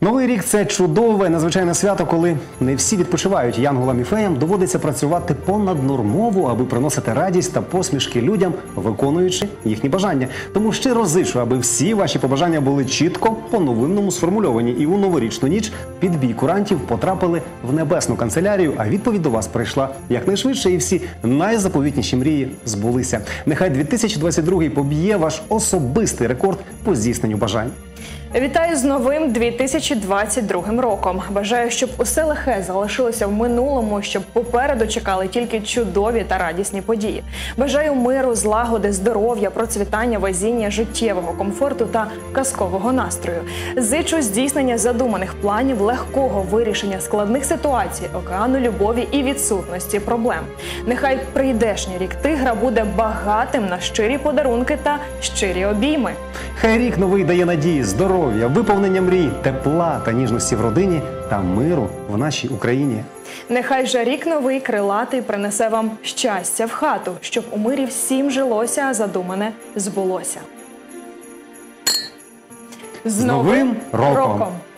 Новий рік – це чудове, надзвичайне свято, коли не всі відпочивають. Янголам і феям доводиться працювати понаднормово, аби приносити радість та посмішки людям, виконуючи їхні бажання. Тому щиро зичу, аби всі ваші побажання були чітко, по-новинному сформульовані. І у новорічну ніч під бій курантів потрапили в небесну канцелярію, а відповідь до вас прийшла якнайшвидше, і всі найзаповітніші мрії збулися. Нехай 2022 поб'є ваш особистий рекорд по здійсненню бажань. Вітаю з новим 2022 роком. Бажаю, щоб усе лихе залишилося в минулому, щоб попереду чекали тільки чудові та радісні події. Бажаю миру, злагоди, здоров'я, процвітання, везіння, життєвого комфорту та казкового настрою. Зичу здійснення задуманих планів, легкого вирішення складних ситуацій, океану любові і відсутності проблем. Нехай прийдешній рік тигра буде багатим на щирі подарунки та щирі обійми. Хай рік новий дає надії, здоров'я, виповнення мрій, тепла та ніжності в родині та миру в нашій Україні. Нехай же рік новий крилатий принесе вам щастя в хату, щоб у мирі всім жилося, а задумане збулося. З Новим роком!